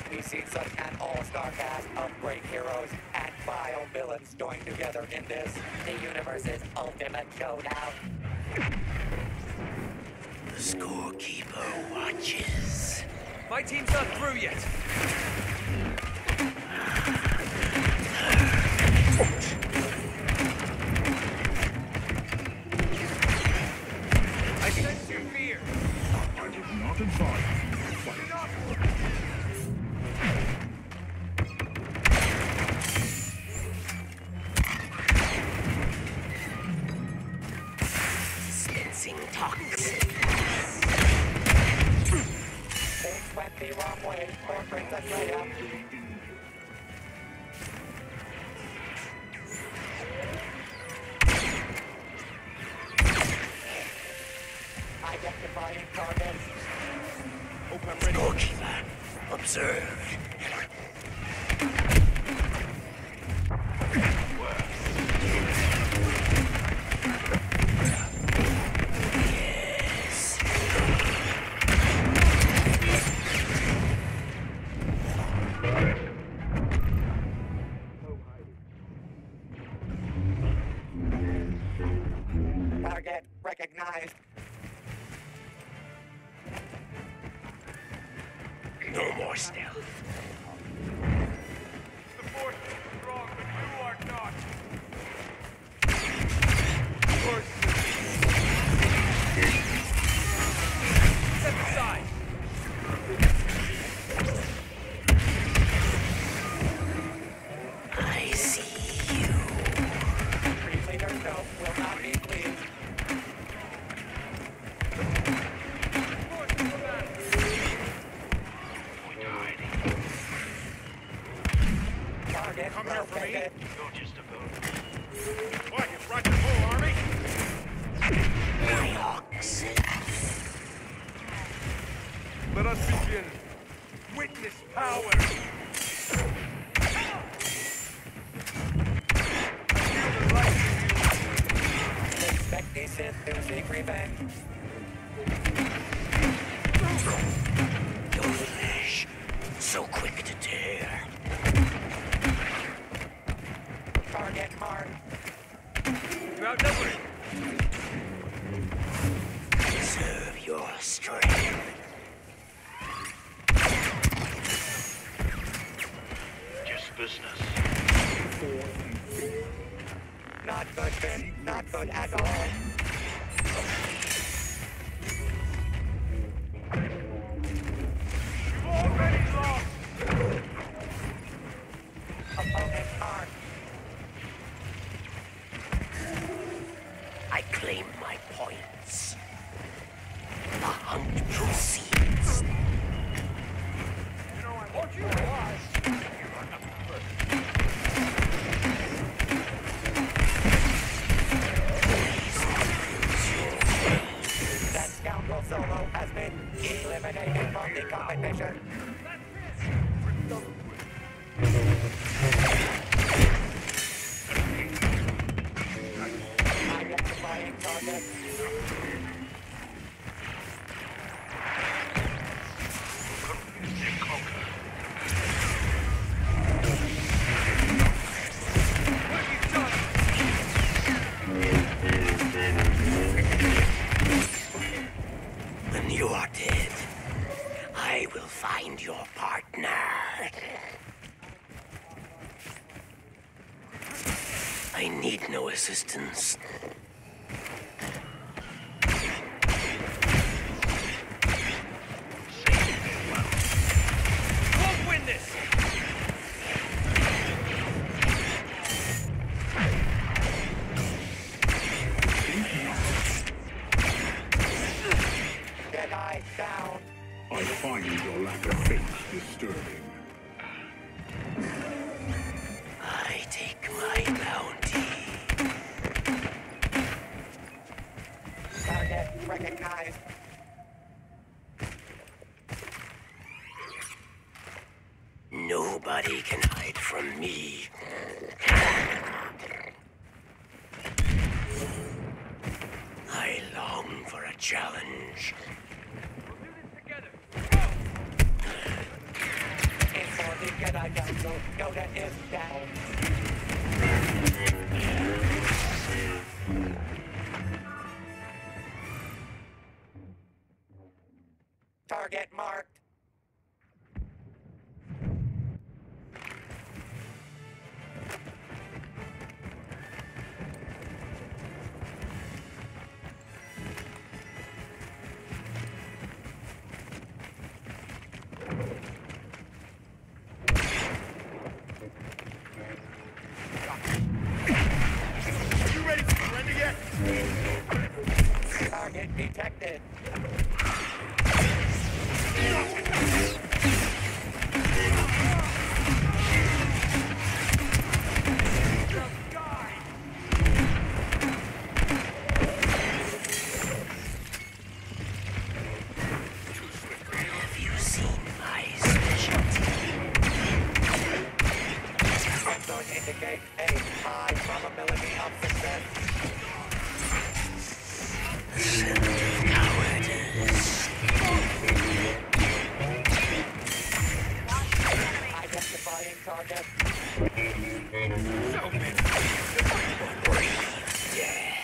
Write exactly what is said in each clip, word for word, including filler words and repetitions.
we've seen such an all-star cast of great heroes and vile villains join together in this, the universe's ultimate showdown. The scorekeeper watches. My team's not through yet. I sense your fear. I would not advise you to fight. Dispensing toxins. Things went the wrong way for Princess Leia. Identifying targets. Hope I'm ready. Scorekeeper, observe. Yes. Target recognized. No more stealth. The force is strong, but you are not. Step aside. I see you. Chief Leader Snoke will not be pleased. Target Come here for me. located. Go just about. What, you brought your whole army? Niox. Let us begin. Witness power. Expect the Sith to seek revenge. Your flesh, so quick to tear. Target marked. You're outnumbered. Preserve your strength. Just business. Not good, Finn. Not good at all. You've already lost. Opponent marked. I claim my points. The hunt proceeds. You know I want you to realize. That scoundrel Solo has been eliminated from the competition. Identifying target. When you are dead, I will find your partner. I need no assistance. Won't win this. Jedi down. I find your lack of faith disturbing. I take my bounty. Target recognized. Nobody can hide from me. I long for a challenge. We'll do this together. Go! Jedi Council, Yoda is down. Target marked. You ready to surrender yet? Target detected. Have you seen my specialty? Sensors indicate a high probability of success. Scent of cowardice. Identifying target. Breathe death.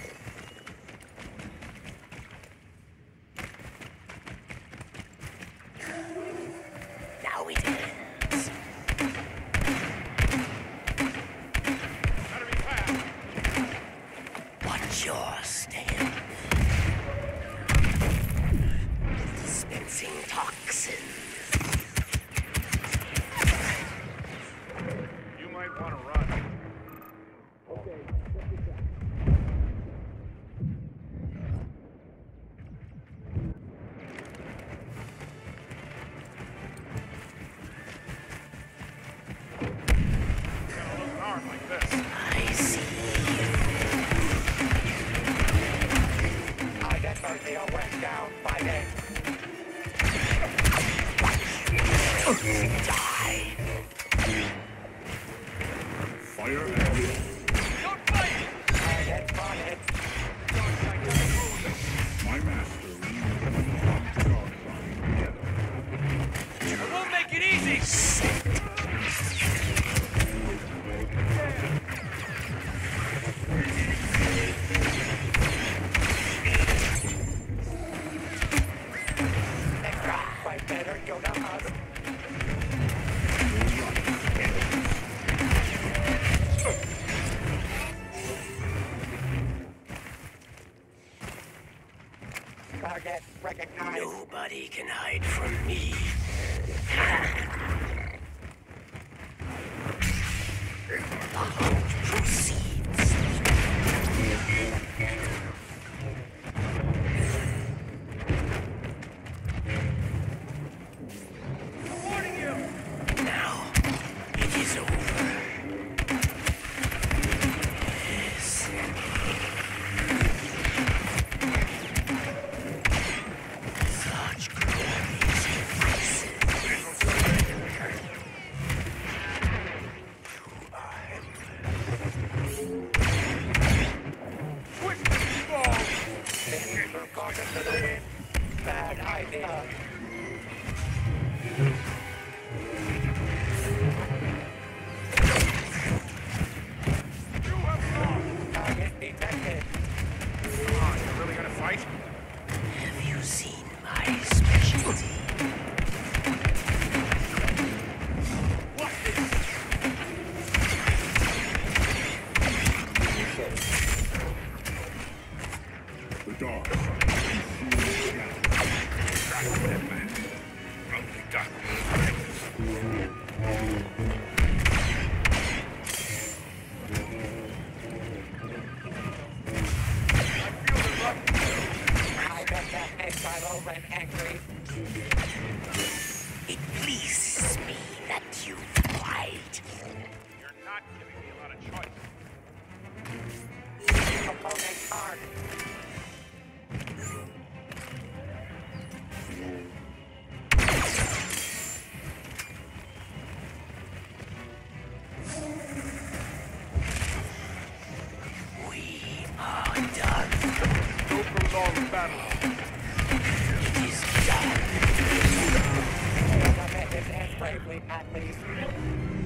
Now it ends. Enemy path. What's your stand? Dispensing toxins. You might want to run. You gotta lose an arm like this. I see Identity went down. Fighting. you. Die. Fire at will. Target spotted. My master leads the dark side together. I won't make it easy! Next round, fight better. Yoda us. Target recognized. Nobody can hide from me. The hunt proceeds. Now, it is over. Yes. Such glorious devices. Move caution to the wind. Bad idea. You have lost! Target detected. Come on, you really gonna fight? Have you seen my specialty? What is... The dark side consumes galaxies. Only got I bet that makes Kylo Ren angry. It pleases me that you lied. You're not giving me a lot of choice. Opponent armed. We are done. No prolonged battle. It is done. Yoda lives as bravely, at least.